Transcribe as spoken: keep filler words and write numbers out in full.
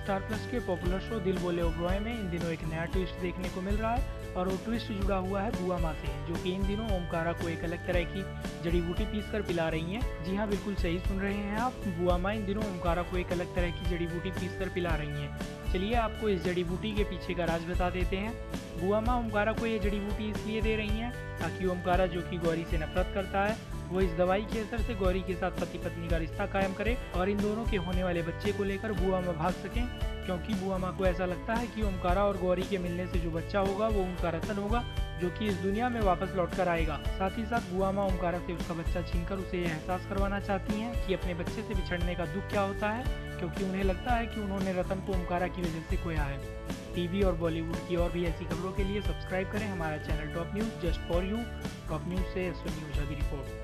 Star Plus के popular show Dil Bole Oberoi में इन दिनों एक नया ट्विस्ट देखने को मिल रहा है और वो ट्विस्ट जुड़ा हुआ है बुआ माँ से, जो कि इन दिनों ओमकारा को एक अलग तरह की जड़ी बूटी पीस कर पिला रही हैं। जी हाँ, बिल्कुल सही सुन रहे हैं आप, बुआ माँ इन दिनों ओमकारा को एक अलग तरह की जड़ी बूटी पीस कर पिला रही हैं। चलिए आपको इस जड़ी बूटी के पीछे का राज बता देते हैं। बुआ माँ ओमकारा को ये जड़ी बूटी इसलिए दे रही हैं ताकि ओमकारा, जो कि गौरी से नफरत करता है, वो इस दवाई के असर से गौरी के साथ पति पत्नी का रिश्ता कायम करे और इन दोनों के होने वाले बच्चे को लेकर बुआ माँ भाग सकें, क्योंकि बुआ माँ को ऐसा लगता है कि ओमकारा और गौरी के मिलने से जो बच्चा होगा वो उनका रतन होगा, जो कि इस दुनिया में वापस लौट कर आएगा। साथ ही साथ बुआ माँ ओमकारा से उसका बच्चा छीनकर उसे यह एहसास करवाना चाहती हैं कि अपने बच्चे से बिछड़ने का दुख क्या होता है, क्योंकि उन्हें लगता है कि उन्होंने रतन को ओमकारा की वजह से खोया है। टीवी और बॉलीवुड की और भी ऐसी खबरों के लिए सब्सक्राइब करें हमारा channel top news just for you. Top news से अश्विनी ओझा की रिपोर्ट।